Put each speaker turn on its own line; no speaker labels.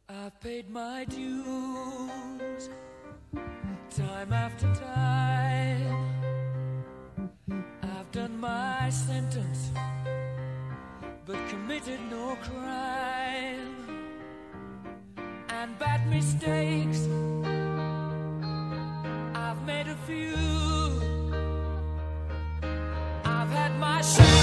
I've paid my dues time after time. I've done my sentence, but committed no crime. And bad mistakes, I've made a few. I've had my share.